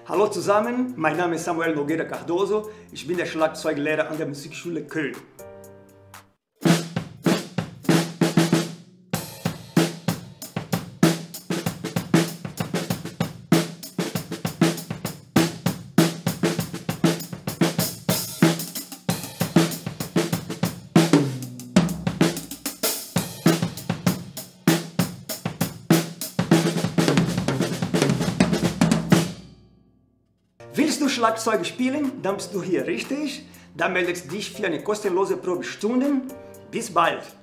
Hallo zusammen, mein Name ist Samuel Nogueira Cardoso, ich bin der Schlagzeuglehrer an der Musikschule Köln. Willst du Schlagzeug spielen? Dann bist du hier richtig. Dann meldest dich für eine kostenlose Probestunde. Bis bald!